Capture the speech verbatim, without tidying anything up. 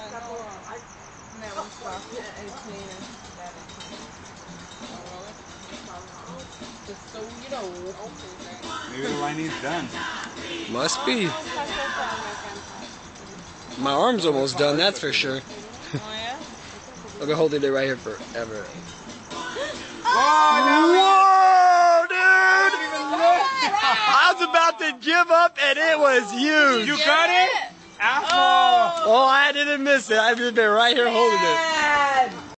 Just so you know. Maybe the lining's done. Must be. My arm's almost done, that's for sure. Oh yeah? I've been holding it right here forever. Oh, whoa, dude! I was about to give up and it was huge. You got it? Asshole! Oh, I didn't miss it. I've just been right here holding it.